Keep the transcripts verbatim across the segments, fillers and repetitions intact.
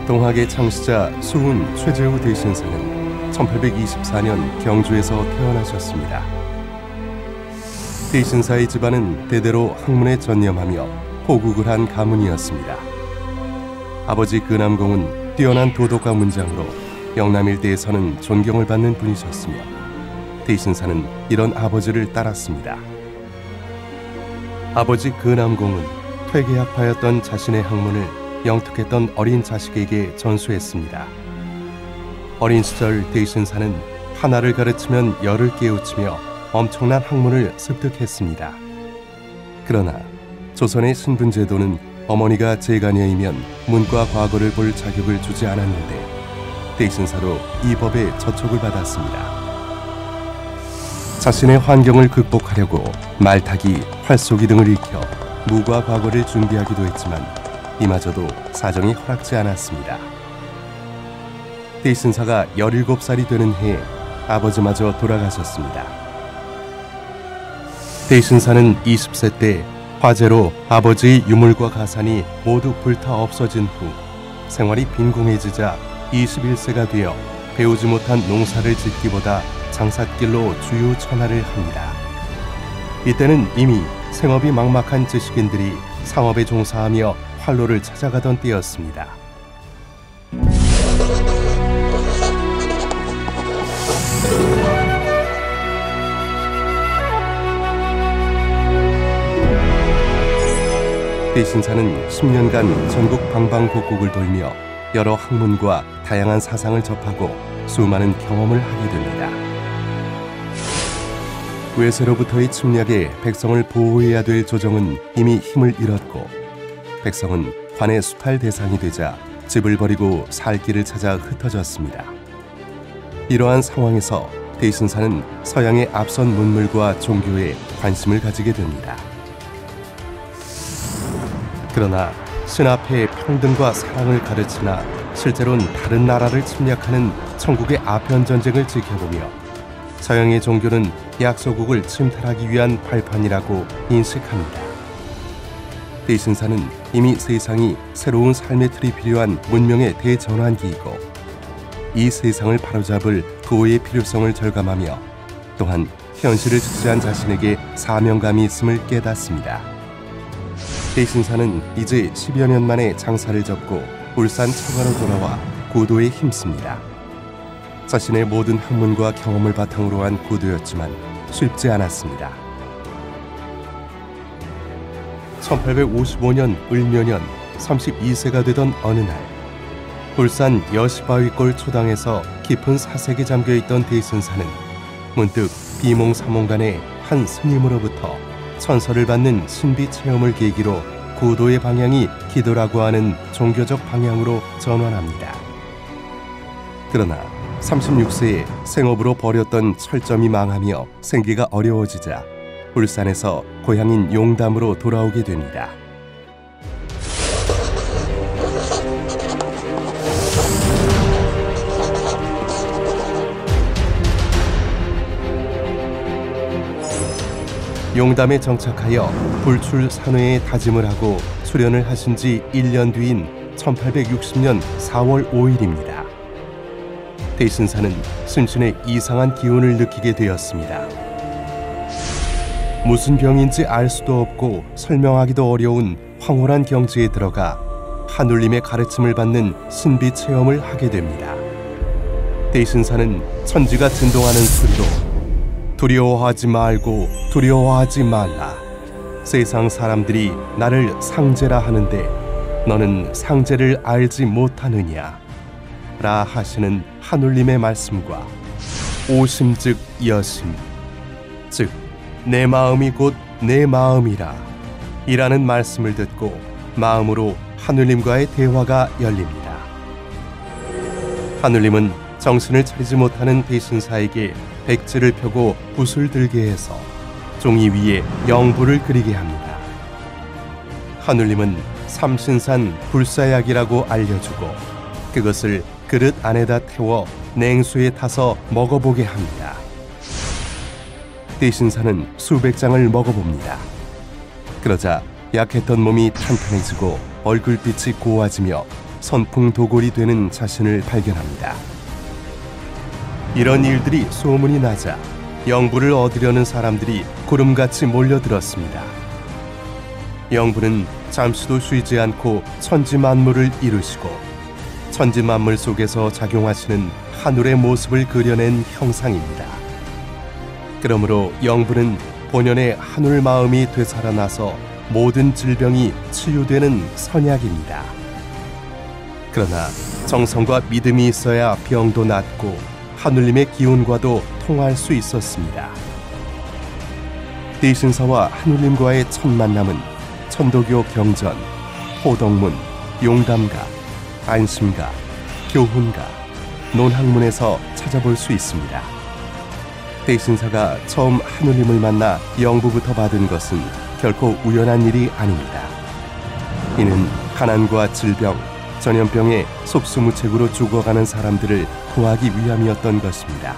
동학의 창시자 수훈 최재우 대신사는 천팔백이십사 년 경주에서 태어나셨습니다. 대신사의 집안은 대대로 학문에 전념하며 호국을 한 가문이었습니다. 아버지 근암공은 뛰어난 도덕과 문장으로 영남 일대에서는 존경을 받는 분이셨으며 대신사는 이런 아버지를 따랐습니다. 아버지 근암공은 퇴계학파였던 자신의 학문을 영특했던 어린 자식에게 전수했습니다. 어린 시절 대신사는 하나를 가르치면 열을 깨우치며 엄청난 학문을 습득했습니다. 그러나 조선의 신분제도는 어머니가 재가녀이면 문과 과거를 볼 자격을 주지 않았는데 대신사로 이 법에 저촉을 받았습니다. 자신의 환경을 극복하려고 말타기, 활쏘기 등을 익혀 무과 과거를 준비하기도 했지만 이마저도 사정이 허락지 않았습니다. 대신사가 열일곱 살이 되는 해에 아버지마저 돌아가셨습니다. 대신사는 이십 세 때 화재로 아버지의 유물과 가산이 모두 불타 없어진 후 생활이 빈공해지자 이십일 세가 되어 배우지 못한 농사를 짓기보다 장삿길로 주요 천하를 합니다. 이때는 이미 생업이 막막한 지식인들이 상업에 종사하며 활로를 찾아가던 때였습니다. 대신사는 십 년간 전국 방방곡곡을 돌며 여러 학문과 다양한 사상을 접하고 수많은 경험을 하게 됩니다. 외세로부터의 침략에 백성을 보호해야 될 조정은 이미 힘을 잃었고 백성은 관의 수탈 대상이 되자 집을 버리고 살 길을 찾아 흩어졌습니다. 이러한 상황에서 대신사는 서양의 앞선 문물과 종교에 관심을 가지게 됩니다. 그러나 신 앞에 평등과 사랑을 가르치나 실제로는 다른 나라를 침략하는 천국의 아편 전쟁을 지켜보며 서양의 종교는 약소국을 침탈하기 위한 발판이라고 인식합니다. 대신사는 이미 세상이 새로운 삶의 틀이 필요한 문명의 대전환기이고 이 세상을 바로잡을 도의 필요성을 절감하며 또한 현실을 직시한 자신에게 사명감이 있음을 깨닫습니다. 대신사는 이제 십여 년 만에 장사를 접고 울산 처가로 돌아와 구도에 힘씁니다. 자신의 모든 학문과 경험을 바탕으로 한 구도였지만 쉽지 않았습니다. 천팔백오십오 년 을묘년 서른두 세가 되던 어느 날 울산 여시바위골 초당에서 깊은 사색에 잠겨있던 대신사는 문득 비몽사몽간에 한 스님으로부터 천서를 받는 신비 체험을 계기로 구도의 방향이 기도라고 하는 종교적 방향으로 전환합니다. 그러나 삼십육 세에 생업으로 벌였던 철점이 망하며 생계가 어려워지자 울산에서 고향인 용담으로 돌아오게 됩니다. 용담에 정착하여 불출 산회에 다짐을 하고 수련을 하신 지 일 년 뒤인 천팔백육십 년 사월 오일입니다. 대신사는 심신의 이상한 기운을 느끼게 되었습니다. 무슨 병인지 알 수도 없고 설명하기도 어려운 황홀한 경지에 들어가 하늘님의 가르침을 받는 신비 체험을 하게 됩니다. 대신사는 천지가震동하는 소리로 두려워하지 말고 두려워하지 말라. 세상 사람들이 나를 상제라 하는데 너는 상제를 알지 못하느냐 라 하시는 하늘님의 말씀과 오심 즉 여심 즉 내 마음이 곧 내 마음이라 이라는 말씀을 듣고 마음으로 하늘님과의 대화가 열립니다. 하늘님은 정신을 차리지 못하는 대신사에게 백지를 펴고 붓을 들게 해서 종이 위에 영불을 그리게 합니다. 하늘님은 삼신산 불사약이라고 알려주고 그것을 그릇 안에다 태워 냉수에 타서 먹어보게 합니다. 대신사는 수백 장을 먹어봅니다. 그러자 약했던 몸이 탄탄해지고 얼굴빛이 고와지며 선풍도골이 되는 자신을 발견합니다. 이런 일들이 소문이 나자 영부를 얻으려는 사람들이 구름같이 몰려들었습니다. 영부는 잠시도 쉬지 않고 천지만물을 이루시고 천지만물 속에서 작용하시는 하늘의 모습을 그려낸 형상입니다. 그러므로 영부는 본연의 하늘 마음이 되살아나서 모든 질병이 치유되는 선약입니다. 그러나 정성과 믿음이 있어야 병도 낫고 하늘님의 기운과도 통할 수 있었습니다. 대신사와 하늘님과의 첫 만남은 천도교 경전, 호덕문, 용담가, 안심가, 교훈가, 논학문에서 찾아볼 수 있습니다. 대신사가 처음 하늘님을 만나 영부부터 받은 것은 결코 우연한 일이 아닙니다. 이는 가난과 질병, 전염병에 속수무책으로 죽어가는 사람들을 구하기 위함이었던 것입니다.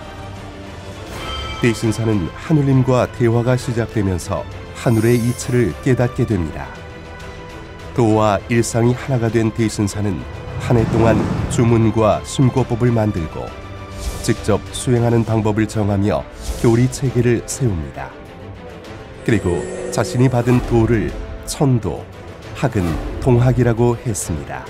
대신사는 하늘님과 대화가 시작되면서 하늘의 이치를 깨닫게 됩니다. 도와 일상이 하나가 된 대신사는 한 해 동안 주문과 숨고법을 만들고 직접 수행하는 방법을 정하며 교리 체계를 세웁니다. 그리고 자신이 받은 도를 천도, 학은 동학이라고 했습니다.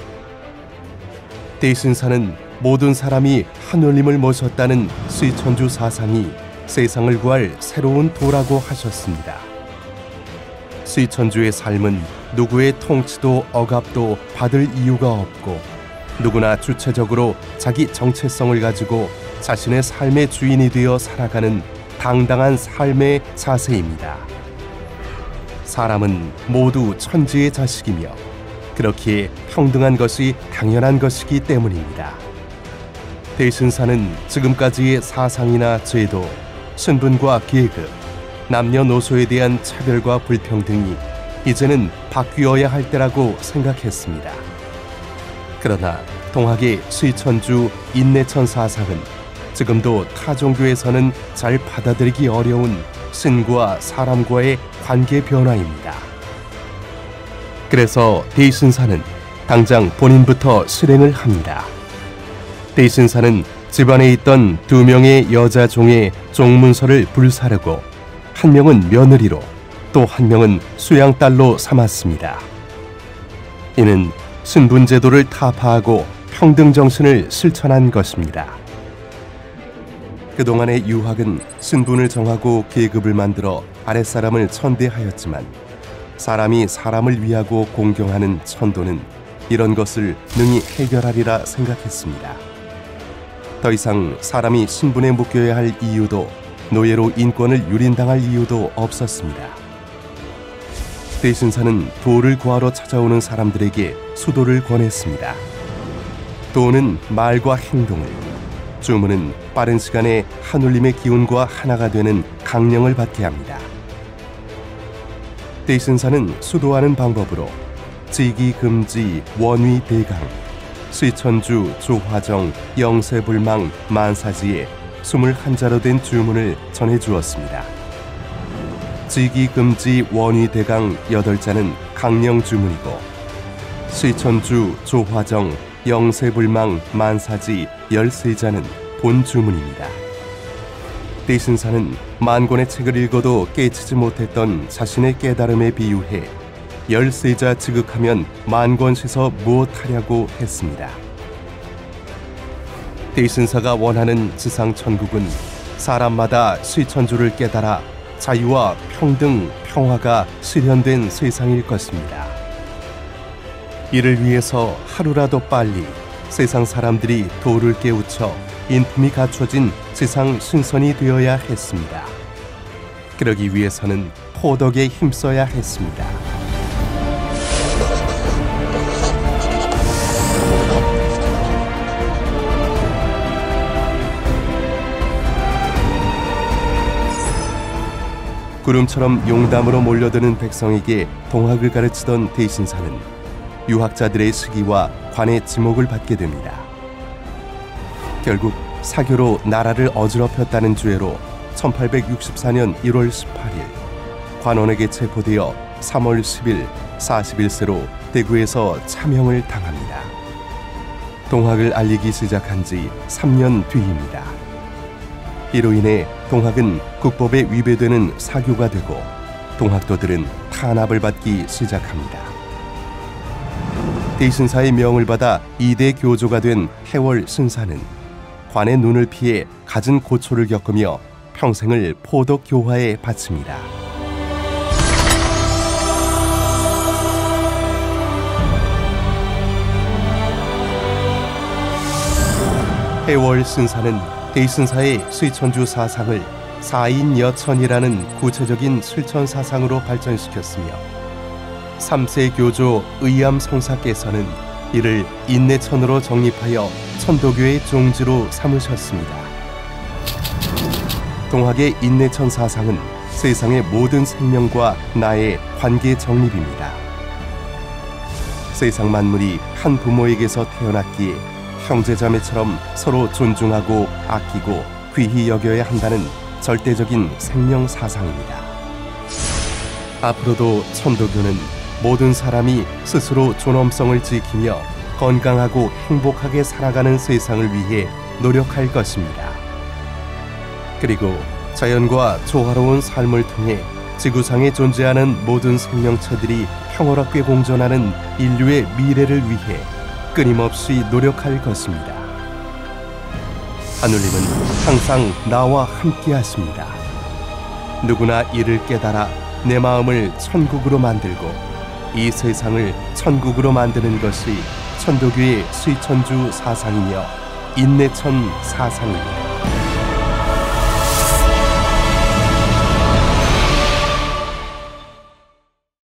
대신사는 모든 사람이 하늘님을 모셨다는 수천주 사상이 세상을 구할 새로운 도라고 하셨습니다. 수천주의 삶은 누구의 통치도 억압도 받을 이유가 없고 누구나 주체적으로 자기 정체성을 가지고 자신의 삶의 주인이 되어 살아가는 당당한 삶의 자세입니다. 사람은 모두 천지의 자식이며 그렇기에 평등한 것이 당연한 것이기 때문입니다. 대신사는 지금까지의 사상이나 제도, 신분과 계급, 남녀노소에 대한 차별과 불평등이 이제는 바뀌어야 할 때라고 생각했습니다. 그러나 동학의 수천주 인내천 사상은 지금도 타 종교에서는 잘 받아들이기 어려운 신과 사람과의 관계 변화입니다. 그래서 대신사는 당장 본인부터 실행을 합니다. 대신사는 집안에 있던 두 명의 여자 종의 종문서를 불사르고 한 명은 며느리로 또 한 명은 수양딸로 삼았습니다. 이는 신분제도를 타파하고 평등정신을 실천한 것입니다. 그동안의 유학은 신분을 정하고 계급을 만들어 아랫사람을 천대하였지만 사람이 사람을 위하고 공경하는 천도는 이런 것을 능히 해결하리라 생각했습니다. 더 이상 사람이 신분에 묶여야 할 이유도 노예로 인권을 유린당할 이유도 없었습니다. 대신사는 도를 구하러 찾아오는 사람들에게 수도를 권했습니다. 도는 말과 행동을, 주문은 빠른 시간에 하늘님의 기운과 하나가 되는 강령을 받게 합니다. 대신사는 수도하는 방법으로 지기금지 원위대강, 수천주 조화정 영세불망 만사지에 스물한 자로 된 주문을 전해주었습니다. 지기금지 원위대강 여덟 자는 강령 주문이고 수천주 조화정 영세불망 만사지 열세 자는 본 주문입니다. 대신사는 만권의 책을 읽어도 깨치지 못했던 자신의 깨달음에 비유해 열세 자 지극하면 만권시서 무엇하냐고 했습니다. 대신사가 원하는 지상천국은 사람마다 수천주를 깨달아 자유와 평등, 평화가 실현된 세상일 것입니다. 이를 위해서 하루라도 빨리 세상 사람들이 도를 깨우쳐 인품이 갖춰진 지상 신선이 되어야 했습니다. 그러기 위해서는 호덕에 힘써야 했습니다. 구름처럼 용담으로 몰려드는 백성에게 동학을 가르치던 대신사는 유학자들의 시기와 관의 지목을 받게 됩니다. 결국 사교로 나라를 어지럽혔다는 죄로 천팔백육십사 년 일월 십팔 일 관원에게 체포되어 삼월 십 일 사십일 세로 대구에서 차명을 당합니다. 동학을 알리기 시작한 지 삼 년 뒤입니다. 이로 인해 동학은 국법에 위배되는 사교가 되고 동학도들은 탄압을 받기 시작합니다. 대신사의 명을 받아 이대 교조가 된 해월 신사는 관의 눈을 피해 갖은 고초를 겪으며 평생을 포독 교화에 바칩니다. 해월 신사는 대신사의 수천주 사상을 사인여천이라는 구체적인 실천 사상으로 발전시켰으며 삼세 교조 의암성사께서는 이를 인내천으로 정립하여 천도교의 종지로 삼으셨습니다. 동학의 인내천 사상은 세상의 모든 생명과 나의 관계 정립입니다. 세상 만물이 한 부모에게서 태어났기에 형제자매처럼 서로 존중하고 아끼고 귀히 여겨야 한다는 절대적인 생명 사상입니다. 앞으로도 천도교는 모든 사람이 스스로 존엄성을 지키며 건강하고 행복하게 살아가는 세상을 위해 노력할 것입니다. 그리고 자연과 조화로운 삶을 통해 지구상에 존재하는 모든 생명체들이 평화롭게 공존하는 인류의 미래를 위해 끊임없이 노력할 것입니다. 하늘님은 항상 나와 함께 하십니다. 누구나 이를 깨달아 내 마음을 천국으로 만들고 이 세상을 천국으로 만드는 것이 천도교의 수천주 사상이며 인내천 사상입니다.